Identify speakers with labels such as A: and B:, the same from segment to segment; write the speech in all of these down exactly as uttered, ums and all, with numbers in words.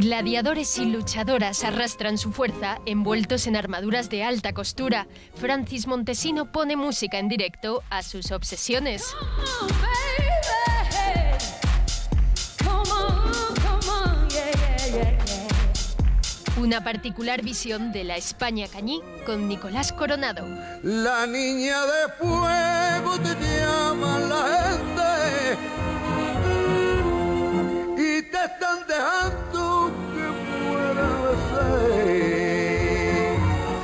A: Gladiadores y luchadoras arrastran su fuerza envueltos en armaduras de alta costura. Francis Montesino pone música en directo a sus obsesiones. Una particular visión de la España cañí con Nicolás Coronado.
B: La niña de fuego te llama la gente y te están dejando que mueras de sed.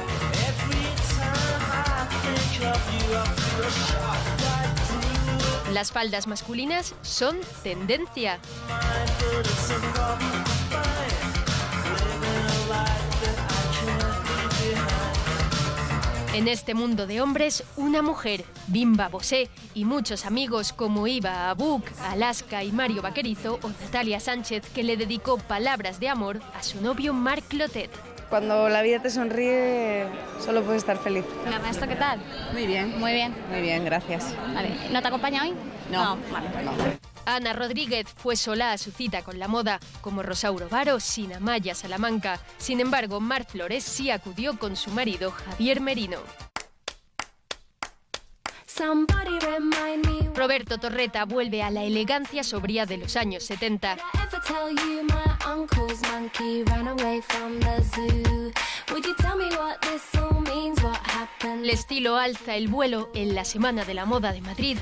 A: Las faldas masculinas son tendencia. En este mundo de hombres, una mujer, Bimba Bosé, y muchos amigos como Iva Abuk, Alaska y Mario Vaquerizo o Natalia Sánchez, que le dedicó palabras de amor a su novio Marc Clotet.
C: Cuando la vida te sonríe, solo puedes estar feliz.
D: Ernesto, ¿qué tal?
C: Muy bien.
D: Muy bien.
C: Muy bien, gracias.
D: Vale. ¿No te acompaña hoy?
C: No.
D: No, vale.
C: No.
A: Ana Rodríguez fue sola a su cita con la moda, como Rosauro Varo sin Amaya Salamanca. Sin embargo, Mar Flores sí acudió con su marido Javier Merino. Roberto Torreta vuelve a la elegancia sobria de los años setenta. El estilo alza el vuelo en la Semana de la Moda de Madrid.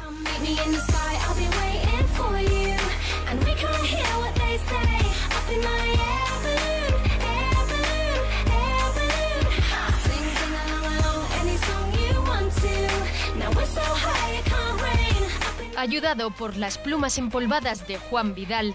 A: Ayudado por las plumas empolvadas de Juan Vidal.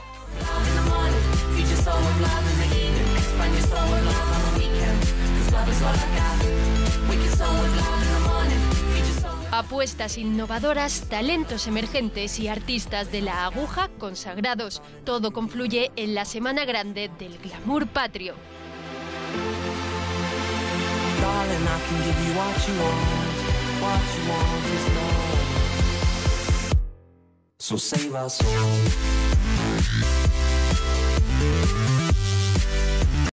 A: Apuestas innovadoras, talentos emergentes y artistas de la aguja consagrados. Todo confluye en la Semana Grande del glamour patrio.
E: So save our soul.